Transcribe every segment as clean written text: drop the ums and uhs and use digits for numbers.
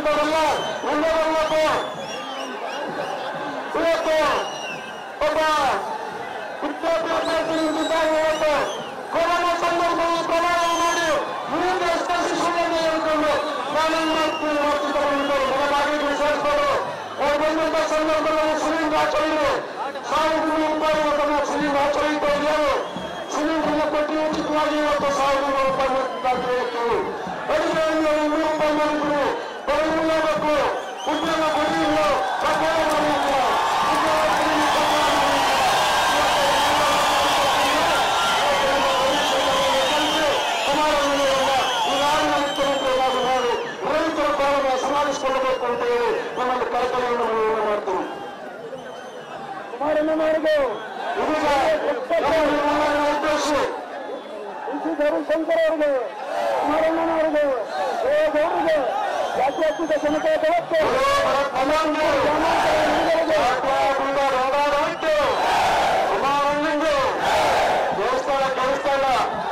ಅಂತವರೆಲ್ಲ ಮುಂದೆ ಬರಬೇಕು. ಇವತ್ತು ಒಬ್ಬ ವಿದ್ಯಾಭ್ಯಾಸ ಇವತ್ತು ಕೊರೋನಾ ಸಂದರ್ಭದಲ್ಲಿ ಪ್ರಮಾಣ ಮಾಡಿ ಮುಂದೆ ಸ್ಪರ್ಶಿಸುವುದನ್ನು ಹೇಳಿಕೊಂಡು ಮನೆಗಾಗಿ ಸೇರಿಸ್ಕೊಂಡು ಅವ್ರು ಬಂದಂತ ಸಂದರ್ಭದಲ್ಲಿ ಸಿಲಿಂಡರ್ ಆಚರಣೆ ₹1,000 ಸಿಲಿಂಡರ್ ಆಚರಣೆ ಇದ್ದಾರೆ. ಸಿಲಿಂಡರ್ ಕೊಟ್ಟು ಉಚಿತವಾಗಿ ಇವತ್ತು ₹1,000 ಅಡಿಗೆಯನ್ನು ₹100 ಮಾಡಿದ್ರು. ಬರಬೇಕು ಉದ್ಯೋಗ ಕೊಡಿಲ್ಲ ರೈತರ ಕಾಲನ ಸಮಾಲಿಸಿಕೊಳ್ಳಬೇಕು ಅಂತ ಹೇಳಿ ನಮ್ಮಲ್ಲಿ ಕರ್ತವ್ಯವನ್ನು ಮಾಡ್ತೀವಿ. ಉದ್ದೇಶ ಶಂಕರ್ ಅವರಿಗೆ, ಕುಮಾರಣ್ಣನವರಿಗೆ, ಗೌರಿಗೆ, ಜಾತ್ಯಾತೀತ ಜನತಾ ದಳಕ್ಕೆ ಕುಮಾರಣ್ಣಂಗೆ ದೇವಸ್ಥಾನ ದೇವಸ್ಥಾನ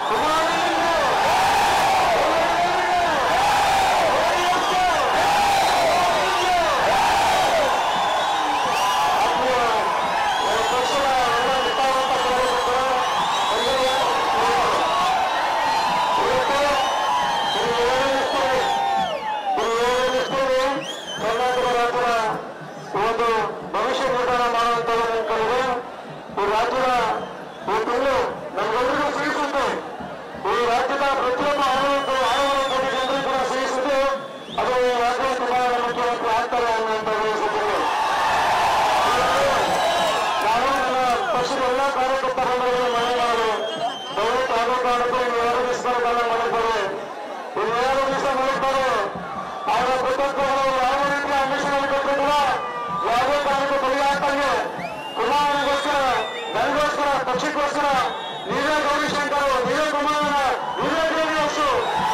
ಒಂದು ಭವಿಷ್ಯ ನಿರ್ಮಾಣ ಮಾಡುವಂತದ್ದು ಕಲಿದೆ. ಈ ರಾಜ್ಯದ ಈ ತಿಂಗಳು ನಮಗೆಲ್ಲರಿಗೂ ಸಿಹಿಸುತ್ತೆ. ಈ ರಾಜ್ಯದ ಪ್ರತಿಯೊಬ್ಬ ಆಡಳಿತ ಜನರು ಕೂಡ ಸಿಹಿಸುತ್ತೆ. ಅದು ಈ ರಾಜ್ಯದ ಚುನಾವಣೆ ಮುಖ್ಯಮಂತ್ರಿ ಆಗ್ತಾರೆ ಅನ್ನುವಂಥ ಬಯಸುತ್ತೇನೆ. ನಾನು ನನ್ನ ಪಕ್ಷದ ಎಲ್ಲ ಕಾರ್ಯಕರ್ತ ಬಂಧುಗಳಿಗೆ ಮನವಿ ಮಾಡಿ ದಯವಿಟ್ಟು ಆಗಬೇಕಾಗುತ್ತೆ. ಇನ್ನು 2 ದಿವಸಗಳ ಕಾಲ ಮಾಡಿದ್ದಾರೆ. ಇನ್ನು 2 ದಿವಸ ಮಾಡಿದ್ದಾರೆ. ಅವರ ಕೃತಜ್ಞರು ಯಾವ ರೀತಿಯ ಅನ್ವೇಷಣೆ ಕೊಟ್ಟಿಲ್ಲ. ಯಾವುದೇ ಕಾರಣಕ್ಕೂ ಬಲಿಯಾಗ್ತಂಗೆ ಕುಮಾರನಿಗೋಸ್ಕರ, ನನಗೋಸ್ಕರ, ಪಕ್ಷಕ್ಕೋಸ್ಕರ ನೀವೇ ಗೌರಿಶಂಕರ್, ನೀವೇ ಕುಮಾರನ, ನೀವೇ ದೇವಿಯಷ್ಟು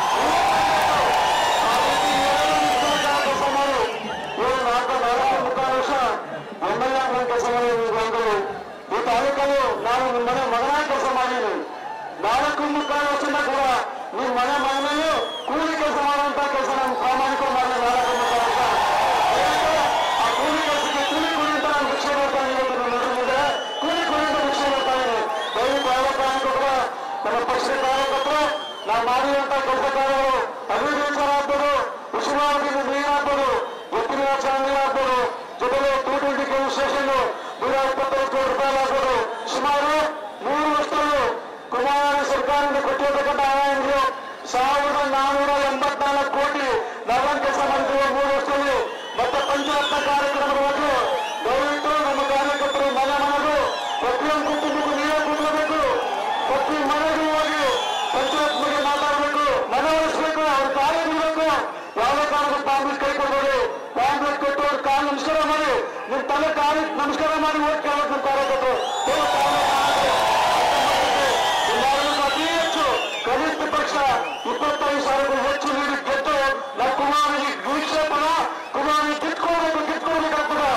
ಕೆಲಸ ಮಾಡಿ ಇವರು 4.5 ವರ್ಷ MLA ಕೆಲಸ ಮಾಡಿ ಬಂದರು. ಈ ತಾಲೂಕಲ್ಲಿ ನಾನು ನಿಮ್ಮ ಮನೆ ಮಗನಾಗಿ ಕೆಲಸ ಮಾಡಿದ್ದೀನಿ. 4.25 ವರ್ಷದಿಂದ ಕೂಡ ನಿಮ್ಮ ಮನೆ ಮಗನಲ್ಲೂ ಕೂಲಿ ಕೆಲಸ ಮಾಡುವಂತ ಕೆಲಸ ನಾನು ಪ್ರಾಮಾಣಿಕ ಮಾಡಿ 4.25 ವರ್ಷ. ಆ ಕೂಲಿ ಕೆಲಸಕ್ಕೆ ಕೂಲಿ ಕೊಡಿ ಅಂತ ನಾನು ಭಿಕ್ಷೆ ಮಾಡ್ತಾ ಇದ್ದೀನಿ. ನೋಡಿದ್ರೆ ಕೂಲಿ ಕೊಡಿ ಅಂತ ಭಿಕ್ಷೆ ಮಾಡ್ತಾ ಇದ್ದೀನಿ. ದಯವಿಟ್ಟು ಯಾವ ಕಾರಣಕ್ಕೂ ಕೂಡ ನಮ್ಮ ಪಕ್ಷದ ಕಾರ್ಯಕರ್ತರು ನಾವು ಮಾಡಿರುವಂತ ಕೆಲಸ ಕಾರ್ಯಗಳು ಅಭಿವೃದ್ಧಿ ವಿಚಾರ ಆಗ್ಬೋದು, ಉಸಿರಾಟದಿಂದ ನೀರಾಗ್ಬೋದು, ಎತ್ತಿನ ಚಾನಲ್ ಆಗ್ಬೋದು, ಜೊತೆಗೆ 220 KV ಸ್ಟೇಷನ್ ₹125 ಕೋಟಿ ಆಗ್ಬೋದು. ಸುಮಾರು 3 ವರ್ಷಗಳು ಕುಮಾರ ಸರ್ಕಾರದಿಂದ ಕೊಟ್ಟಿರತಕ್ಕಂಥ ಆದಾಯಗಳು ₹1,484 ಕೋಟಿ ನಾವೇನು ಕೆಲಸ ಮಾಡಿದ್ದೇವೆ 3 ವರ್ಷದಲ್ಲಿ. ಮತ್ತೆ ಪಂಚರತ್ನ ಕಾರ್ಯಕ್ರಮದ ಬಗ್ಗೆ ದಯವಿಟ್ಟು ನಮ್ಮ ಕಾರ್ಯಕರ್ತರು ಮನೆ ಮನೆಗೂ ಪ್ರತಿಯೊಂದು ಕುಟುಂಬಕ್ಕೂ ನೀವೇ ಕೂಡಬೇಕು. ಪ್ರತಿ ಮನೆಗೂ ಹೋಗಿ ಪಂಚಾಯತ್ ಬಗ್ಗೆ ಮಾತಾಡಬೇಕು, ಮನವೊಲಿಸಬೇಕು, ಅವ್ರ ಕಾರ್ಯ ಬಿಡಬೇಕು. ಯಾವುದೇ ಕಾರಣಕ್ಕೂ ಪಾಂಪ್ಲೆಟ್ ಕೈ ಕೊಡಬೇಡಿ. ಪಾಂಪ್ಲೆಟ್ ಕೊಟ್ಟು ಅವ್ರ ಕಾಲು ನಮಸ್ಕಾರ ಮಾಡಿ, ನಿಮ್ಮ ತಲೆ ಕಾಲು ನಮಸ್ಕಾರ ಮಾಡಿ ಓಟ್ ಕೇಳಬೇಕು. ನಿಮ್ಮ ಕಾರ್ಯಕರ್ತರು ಅತಿ ಹೆಚ್ಚು ಕನಿಷ್ಠ ಪಕ್ಷ 25,000 ಹೆಚ್ಚು ನೀಡಿ ಗೆದ್ದು ನಾವು ಕುಮಾರನಿಗೆ ವೀಕ್ಷಕರ ಕುಮಾರನಿಗೆ ಕಿತ್ಕೊಳ್ಬೇಕಾಗ್ತದೆ.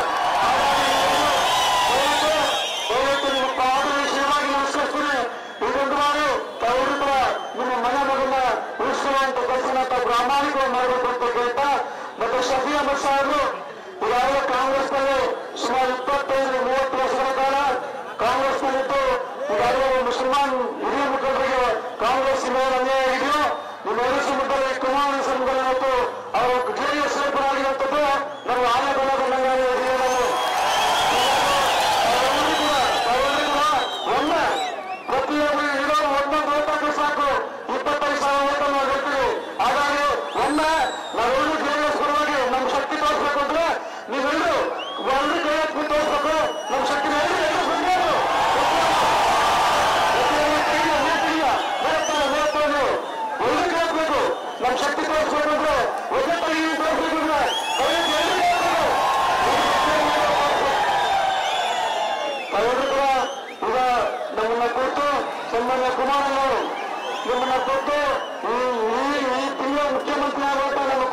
ದಯವಿಟ್ಟು ನಿಮ್ಮ ಪಾದ ವಿಷಯವಾಗಿ ನಮಸ್ಕರಿಸ್ತೀನಿ. ಇದೊಂದು ಬಾರಿ ತಾವೆಲ್ಲರೂ ಕೂಡ ನಿಮ್ಮ ಮನೆ ಮಗನ ಉಳಿಸುವಂತ ಕೆಲಸನ ತಾವು ಪ್ರಾಮಾಣಿಕವಾಗಿ ಮಾಡಬೇಕು ಅಂತ ಕೇಳ್ತಾ, ಮತ್ತೆ ಶಫಿ ಅಹಮದ್ ಸಾಹೇಬರು ಈಗಾಗಲೇ ಕಾಂಗ್ರೆಸ್ನಲ್ಲಿ ಸುಮಾರು 25-30 ವರ್ಷಗಳ ಕಾಲ ಕಾಂಗ್ರೆಸ್ನಲ್ಲಿದ್ದು ಈಗಾಗಲೇ ಮುಸಲ್ಮಾನ್ ಹಿರಿಯ ಮುಖಂಡರಿಗೆ ಕಾಂಗ್ರೆಸ್ ಮೇಲೆ ಅನ್ಯಾಯ ಆಗಿದೆಯೋ ನಿಮ್ಮೆಲ್ಲರ ಸಂದರ್ಭದಲ್ಲಿ ಕುಮಾರ ಸಂಘದಲ್ಲಿ ಮತ್ತು ಅವರು JDS ಸೇರ್ಪಡೆಯಾಗಿರುವಂಥದ್ದು ನಾವು ಆನೆ ಬಂದಂಗೆ ಒಮ್ಮೆ ಪ್ರತಿಯೊಬ್ಬರು ಇರೋ ಒಂದೊಂದು ಓಟ್ ಹಾಕಿ ಸಾಕು 25,000 ಓಟ್ ನಾವು ಗೆಲ್ತೀವಿ. ಹಾಗಾಗಿ ಒಮ್ಮೆ ನಾವೆಲ್ಲರೂ JDS ಪರವಾಗಿ ನಮ್ಮ ಶಕ್ತಿ ತೋರಿಸ್ಬೇಕು ಅಂದ್ರೆ ನೀವೆಲ್ಲರೂ ಎಲ್ಲರೂ ಕೈ ಹಾಕಿ ತೋರಿಸ್ಬೇಕು. ನಮ್ಮ ಶಕ್ತಿ ನಮ್ಮ ಶಕ್ತಿ ತೋರಿಸ್ಬೇಕಂದ್ರೆ ಒಗ್ಗಟ್ಟಾಗಿ ತೋರಿಸ್ಬೇಕಂದ್ರೆ ಅವರು ಕೂಡ ಈಗ ನಮ್ಮನ್ನ ಕೊಟ್ಟು ಸನ್ಮಾನ್ಯ ಕುಮಾರಣ್ಣವರು ನಿಮ್ಮನ್ನ ಕೊಟ್ಟು ಈ ತಿಂಗಳ ಮುಖ್ಯಮಂತ್ರಿ ಆಗುವಂತ ನಮ್ಮ